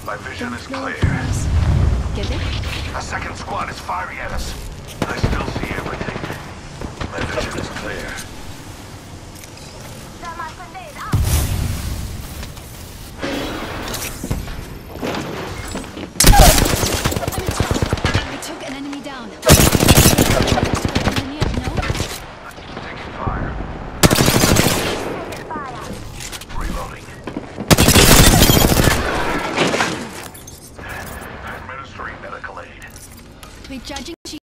My vision is clear. Get it? A second squad is firing at us.